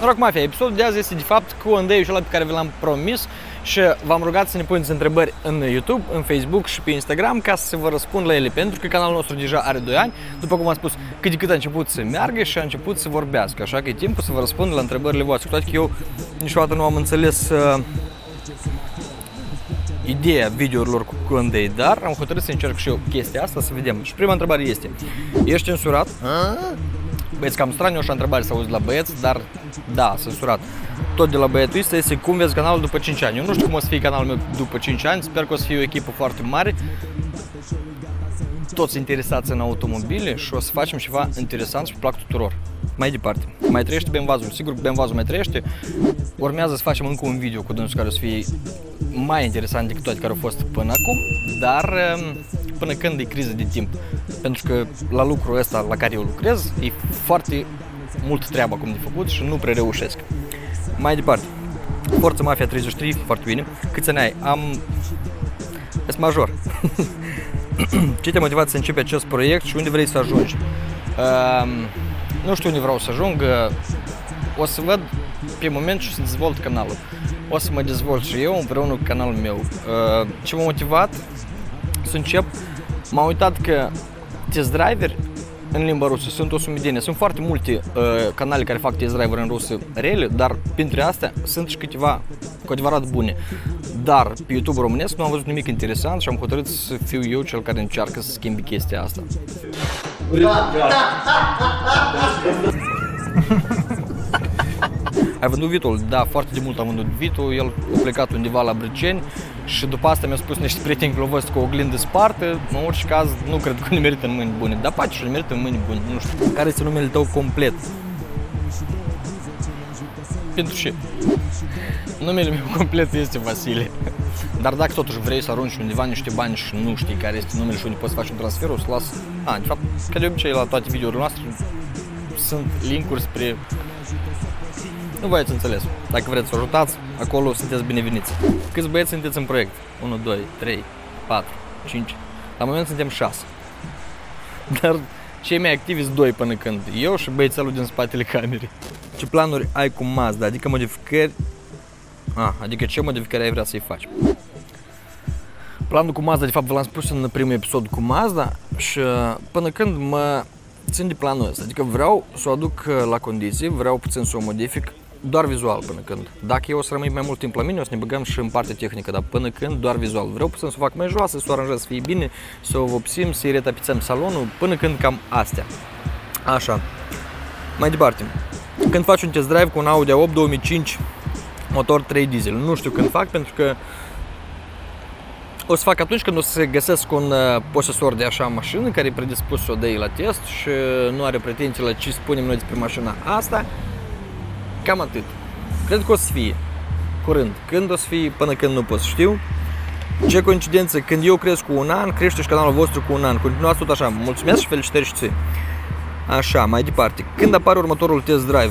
Noroc Mafia, episodul de azi este de fapt Q&A-ul acela pe care vi l-am promis și v-am rugat să ne puneți întrebări în YouTube, în Facebook și pe Instagram ca să vă răspund la ele, pentru că canalul nostru deja are 2 ani, după cum am spus, cât de cât a început să meargă și a început să vorbească, așa că e timpul să vă răspund la întrebările voastre. Cu toate că eu niciodată nu am înțeles ideea videourilor cu Q&A, dar am hotărât să încerc și eu chestia asta, să vedem. Și prima întrebare este: ești censurat? Băieți, cam straniu așa întrebare să auzi la băieți, dar da, censurat. Tot de la băietul ăsta este: cum vezi canalul după 5 ani? Eu nu știu cum o să fie canalul meu după 5 ani, sper că o să fie o echipă foarte mare, toți interesați în automobile și o să facem ceva interesant și pe plac tuturor. Mai departe, mai trăiește Benvazul, sigur că Benvazul mai trăiește, urmează să facem încă un video cu dânsul care o să fie mai interesant decât toate care au fost până acum, dar până când e criză de timp, pentru că la lucrul ăsta la care eu lucrez e foarte mult treabă acum de făcut și nu prea reușesc. Mai departe, Forța Mafia 33, foarte bine. Câți ani ai? Ești major. Ce te-a motivat să începi acest proiect și unde vrei să ajungi? Nu știu unde vreau să ajung, o să văd pe moment și să dezvolt canalul. O să mă dezvolt și eu împreună cu canalul meu. Ce m-a motivat să încep? M-am uitat că test driver în limba rusă sunt o sumedenie. Sunt foarte multe canale care fac test driver în rusă rele, dar printre astea sunt și câteva cu adevărat bune. Dar pe YouTube românesc nu am văzut nimic interesant și am hotărât să fiu eu cel care încearcă să schimbi chestia asta. Ai vândut Vitul? Da, foarte de mult am vândut Vitul. El a plecat undeva la Brăceni și după asta mi-a spus niște prieteni că l-au văzut cu o oglindă spartă. În orice caz, nu cred că ne merită în mâini bune. Dar poate și ne merită în mâini bune, nu știu. Care este numele tău complet? Pentru ce? Numele meu complet este Vasile. Dar dacă totuși vrei să arunci undeva niște bani și nu știi care este numele și unde poți face un transfer, o să las. De fapt, ca de obicei la toate videourile noastre sunt linkuri spre... Nu voi ați înțeles. Dacă vreți să ajutați, acolo sunteți bineveniți. Câți băieți sunteți în proiect? 1, 2, 3, 4, 5. La moment suntem 6. Dar cei mai activi sunt 2 până când. Eu și băiețelul din spatele camerei. Ce planuri ai cu Mazda? Adică modificări... Adică ce modificări ai vrea să-i faci? Planul cu Mazda, de fapt, v-l-am spus în primul episod cu Mazda și până când mă țin de planul ăsta. Adică vreau să o aduc la condiții, vreau puțin să o modific, doar vizual până când. Dacă eu o să rămâi mai mult timp la mine, o să ne băgăm și în partea tehnică, dar până când doar vizual. Vreau puțin să o fac mai joasă, să o aranjez să fie bine, să o vopsim, să-i retapizăm salonul, până când cam astea. Așa. Mai departe. Când faci un test drive cu un Audi A8 2005, motor 3 diesel. Nu știu când fac, pentru că o să fac atunci când o să găsesc un posesor de așa mașină care e predispus să o dai la test și nu are pretenții la ce spunem noi despre mașina asta. Cam atât. Cred că o să fie curând. Când o să fie, până când nu pot să știu. Ce coincidență, când eu cresc cu un an, crește și canalul vostru cu un an. Continuați tot așa. Mulțumesc și felicitări și ție. Așa, mai departe. Când apare următorul test drive?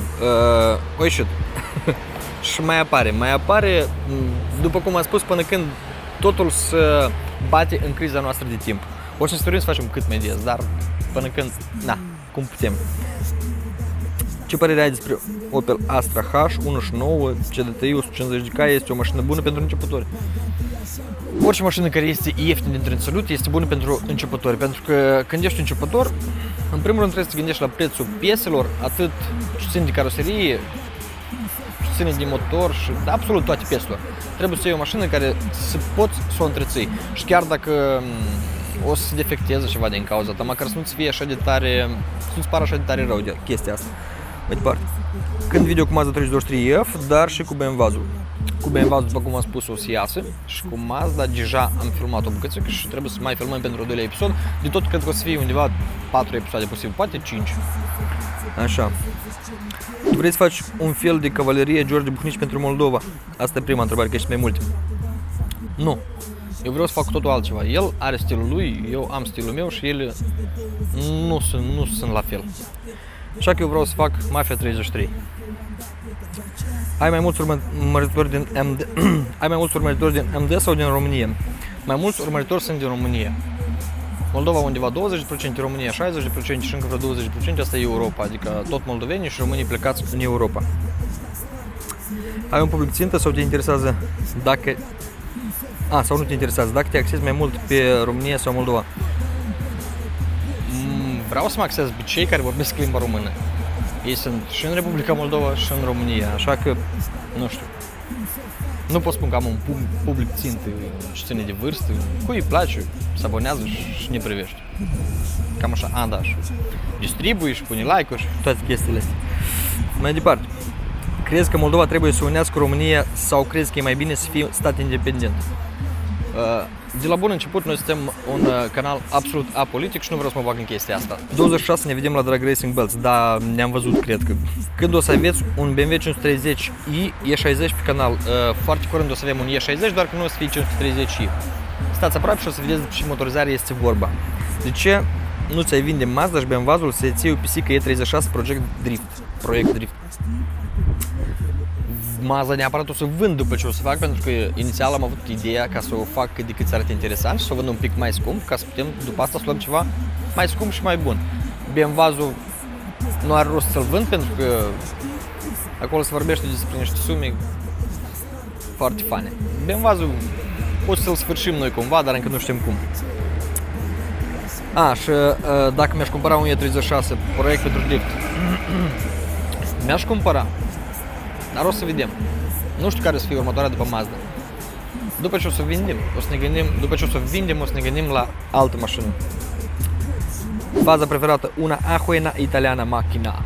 Și mai apare, după cum am spus, până când totul se bate în criza noastră de timp. O să încercăm să facem cât mai des, dar până când, cum putem. Ce părere ai despre Opel Astra H 1.9 CDTI 150 de cai? Este o mașină bună pentru începători? Orice mașină care este ieftină dintre salut este bună pentru începători, pentru că când ești începător, în primul rând trebuie să te gândești la prețul pieselor, atât ce ține de caroserie, ce ține de motor și absolut toate pieselor. Trebuie să iei o mașină care să poți să o întreții și chiar dacă o să se defecteze ceva din cauza ta, măcar să nu-ți fie așa de tare, să nu-ți pară așa de tare rău de chestia asta. Mai departe. Când video cu Mazda 323F, dar și cu Benvazul. Cu Benvazul, după cum am spus, o să iasă și cu Mazda deja am filmat o bucățică și trebuie să mai filmăm pentru al doilea episod. De tot cred că o să fie undeva 4 episoade posibil, poate 5. Așa. Tu vrei să faci un fel de cavalerie George Buhnici pentru Moldova? Asta e prima întrebare, că ești mai multe. Nu. Eu vreau să fac totul altceva. El are stilul lui, eu am stilul meu și ele nu sunt la fel. Așa că eu vreau să fac Mafia 33. Ai mai mulți urmăritori din MD? Ai mai mulți urmăritori din MD sau din România? Mai mulți urmăritori sunt din România. Moldova undeva 20%, România 60% și încă vreo 20%, asta e Europa, adică tot moldovenii și românii plecați în Europa. ai un public țintă sau te interesează dacă... sau nu te interesează, dacă te axezi mai mult pe România sau Moldova? Vreau să mă axez pe cei care vorbesc limba română. Ei sunt și în Republica Moldova și în România, așa că, nu știu. Nu pot spun că am un public țintă ce ține de vârstă, cui îi place, se abonează și ne privește. Cam așa, da, și distribui și pune like-uri și toate chestiile astea. Mai departe, crezi că Moldova trebuie să unească România sau crezi că e mai bine să fie stat independent? De la bun început, noi suntem un canal absolut apolitic și nu vreau să mă bag în chestia asta. 26 ne vedem la Drag Racing Belts, da, ne-am văzut, cred că. Când o să aveți un BMW 530i E60 pe canal, foarte curând o să avem un E60, doar că nu o să fie 530i. Stați aproape și o să vedeți ce motorizare este vorba. De ce nu ți-ai vinde Mazda și BMW-ul să ții o pisică E36 Project Drift? Mazda neapărat o să vând după ce o să fac, pentru că inițial am avut ideea ca să o fac cât de cât să arate interesant și să o vând un pic mai scump, ca să putem după asta să luăm ceva mai scump și mai bun. BMW-ul nu are rost să-l vând, pentru că acolo se vorbește despre niște sume foarte fane. BMW-ul o să-l sfârșim noi cumva, dar încă nu știm cum. Și dacă mi-aș cumpăra un E36 proiect pentru drift, mi-aș cumpăra. Dar o să vedem. Nu știu care să fie următoarea după Mazda. După ce o să vindem, o să ne gândim la altă mașină. Faza preferată, una ahuena italiana macchina.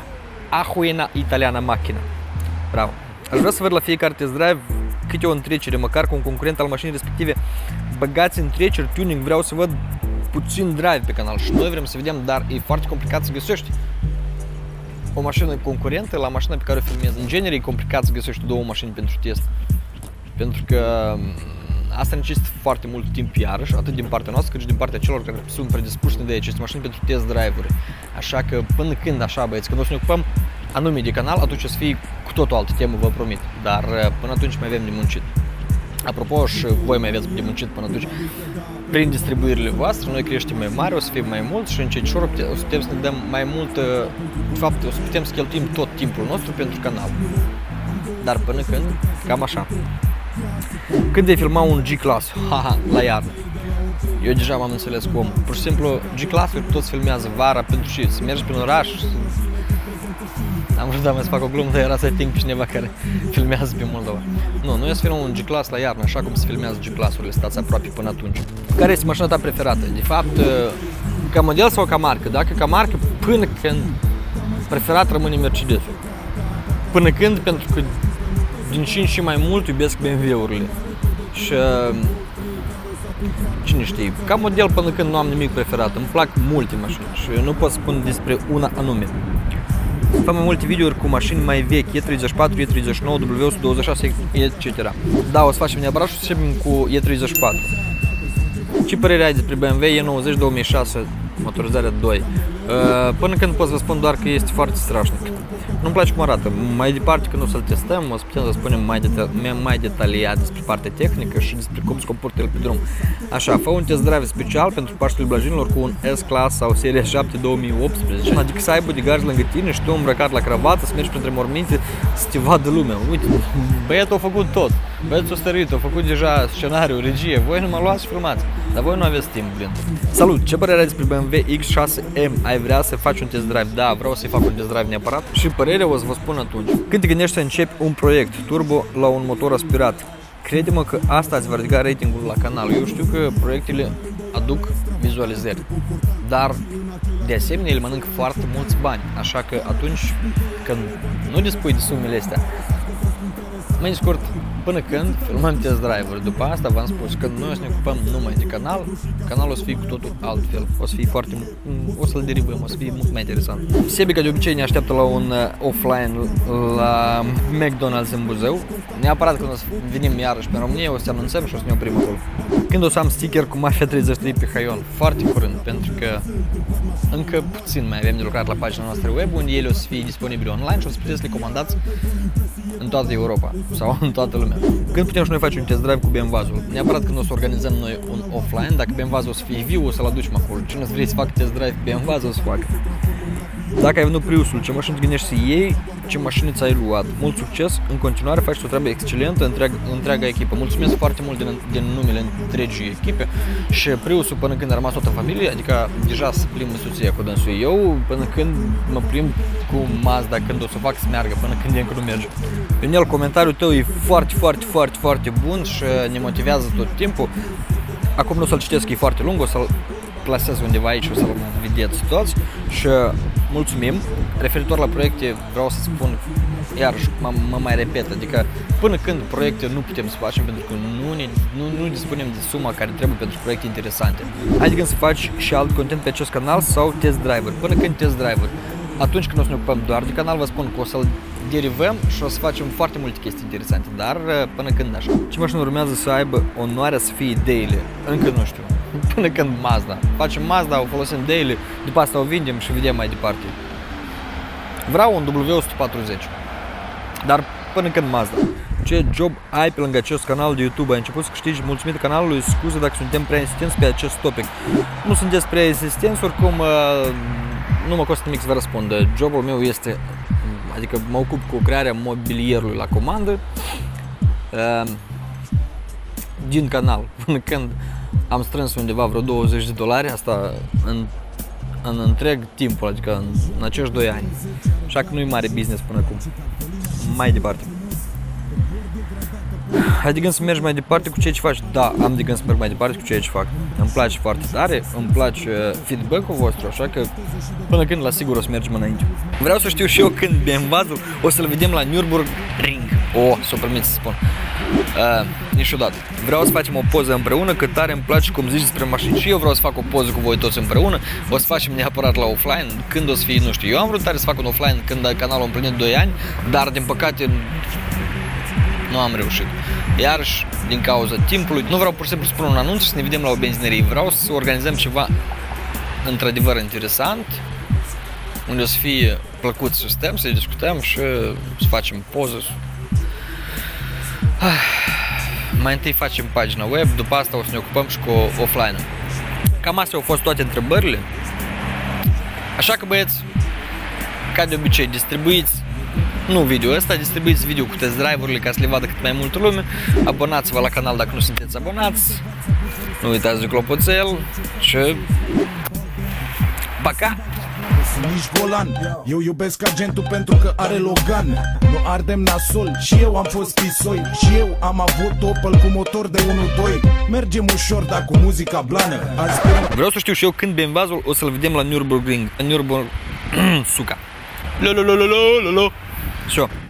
Bravo. Aș vrea să văd la fiecare test drive câte o întrecere, măcar cu un concurent al mașinii respective. Băgați întreceri, tuning, vreau să văd puțin drive pe canal și noi vrem să vedem, dar e foarte complicat să găsești o mașină concurentă la mașina pe care o filmezi. În genere e complicat să găsești două mașini pentru test. Pentru că asta necesită foarte mult timp iarăși, atât din partea noastră cât și din partea celor care sunt predispuși de aceste mașini pentru test drive-uri. Așa că până când, așa băieți, când o să ne ocupăm anume de canal, atunci o să fie cu totul altă temă, vă promit. Dar până atunci mai avem de muncit. Apropo, și voi mai aveți de muncit până atunci. Prin distribuirile voastre, noi creștem mai mari, o să fim mai mulți și încet o să putem să ne dăm mai mult, de fapt, o să putem să cheltuim tot timpul nostru pentru canal. Dar până când, cam așa. Când vei filma un G-Class? La iarnă. Eu deja m-am înțeles cum. Pur și simplu, G-Class-uri toți filmează vara pentru și să mergi prin oraș. Am vrut să fac o glumă, dar era să ating pe cineva care filmează pe Moldova. Nu, noi o să filmăm un G-Class la iarnă, așa cum se filmează G-Class-urile, stați aproape până atunci. Care este mașina ta preferată? De fapt, ca model sau ca marcă? Dacă ca marcă, până când preferat rămâne Mercedes-ul. Până când, pentru că din 5 și mai mult iubesc BMW-urile. Și cine știe, ca model până când nu am nimic preferat. Îmi plac multe mașini și eu nu pot spune despre una anume. Fac mai multe videouri cu mașini mai vechi, E34, E39, W126, etc. Da, o să facem neapărat și o să începem cu E34. Ce părere ai despre BMW E90 2006, motorizarea 2? Până când pot să vă spun doar că este foarte strașnic. Nu-mi place cum arată. Mai departe, când o să-l testăm, o să putem să spunem mai detaliat despre partea tehnică și despre cum se comportă el pe drum. Așa, fă un test drive special pentru Paștele Blajinilor cu un S-Class sau serie 7 2018. Adică să ai bodyguards lângă tine și tu îmbrăcat la cravată, să mergi printre morminte, să te vadă lumea. Uite, băiatul a făcut tot. Băiatul a stărit, a făcut deja scenariu, regie. Voi nu mă luați și filmați. Dar voi nu aveți timp, blin. Salut! Ce părere ai despre BMW X6M? Ai vrea să faci un test drive? Da, vreau să-i fac un test drive neapărat. Și părerea o să vă spun atunci. Când te gândești să începi un proiect turbo la un motor aspirat, crede-mă că asta îți va ridica ratingul la canal. Eu știu că proiectele aduc vizualizări, dar de asemenea ele mănâncă foarte mulți bani. Așa că atunci când nu dispui de sumele astea, mai scurt, până când filmăm test drive-uri. După asta v-am spus că noi o să ne ocupăm numai de canal, canalul o să fie cu totul altfel. O să-l derivăm, o să fie mult mai interesant. Sebi, ca de obicei, ne așteaptă la un offline la McDonald's în Buzău. Neapărat când o să venim iarăși pe România, o să anunțăm și o să ne oprim acolo. Când o să am sticker cu Mafia 33 pe Haion? Foarte curând, pentru că încă puțin mai avem de lucrat la pagina noastră web, unde ele o să fie disponibile online și o să puteți să le comandați în toată Europa sau în toată lumea. Când putem și noi face un test drive cu BMW-ul? Neapărat când o să organizăm noi un offline, dacă BMW-ul o să fie viu, o să-l aducem acolo. Cine să vrei să facă test drive BMW, o să facă. Dacă ai venit Priusul, ce mașini te gândești să iei, ce mașini ți-ai luat. Mult succes, în continuare faci o treabă excelentă, întreaga echipă. Mulțumesc foarte mult din numele întregii echipe și Priusul până când a rămas toată familia, adică deja se plimbă soția cu dânsul. Eu până când mă plimb cu Mazda, când o să fac să meargă, până când încă nu merge. Ionel, comentariul tău e foarte bun și ne motivează tot timpul. Acum nu o să-l citesc, e foarte lung, o să-l clasez undeva aici, o să-l vedeți toți și mulțumim. Referitor la proiecte, vreau să spun, iarăși mă mai repet, adică până când proiecte nu putem să facem pentru că nu dispunem de suma care trebuie pentru proiecte interesante. Adică să faci și alt content pe acest canal sau test driver. Până când test driver, atunci când o să ne ocupăm doar de canal, vă spun că o să-l derivăm și o să facem foarte multe chestii interesante, dar până când așa. Ce mașină urmează să aibă onoarea să fie daily? Încă nu știu. Până când Mazda. Facem Mazda, o folosim daily, după asta o vindem și vedem mai departe. Vreau un W140, dar până când Mazda. Ce job ai pe lângă acest canal de YouTube? Ai început să câștigi mulțumită canalului? Scuze dacă suntem prea insistenți pe acest topic. Nu sunteți prea insistenți, oricum nu mă costă nimic să vă răspund. Jobul meu este, adică mă ocup cu crearea mobilierului la comandă din canal. Până când am strâns undeva vreo $20, asta în întreg timpul, adică în acești 2 ani. Așa că nu e mare business până acum. Mai departe. Ai de gând să mergi mai departe cu ceea ce faci? Da, am de gând să merg mai departe cu ceea ce fac. Îmi place foarte tare, îmi place feedback-ul vostru, așa că până când la sigur o să mergem înainte. Vreau să știu și eu când BMW-ul o să-l vedem la Nürburgring. Să o permit să spun. Niciodată. Vreau să facem o poză împreună, că tare îmi place cum zici despre mașini și eu vreau să fac o poză cu voi toți împreună. O să facem neapărat la offline, când o să fie, nu știu. Eu am vrut tare să fac un offline când canalul a împlinit 2 ani, dar din păcate nu am reușit. Iarăși, din cauza timpului, nu vreau pur și simplu să spun un anunț și să ne vedem la o benzinărie. Vreau să organizăm ceva într-adevăr interesant, unde o să fie plăcut să stăm, să discutăm și să facem poză. Mai întâi facem pagina web, după asta o să ne ocupăm și cu offline. Cam astea au fost toate întrebările. Așa că băieți, ca de obicei, distribuiți nu video ăsta, distribuiți video cu test drive-urile ca să le vadă cât mai multă lume. Abonați-vă la canal dacă nu sunteți abonați. Nu uitați de clopoțel și paca! Nici golan, eu iubesc agentul pentru că are Logan. Nu ardem nasol, și eu am fost pisoi. Și eu am avut Opel cu motor de 1.2. Mergem ușor, dar cu muzica blană. Vreau să știu și eu când BMW-ul o să-l vedem la Nürburgring. Suca. Lo.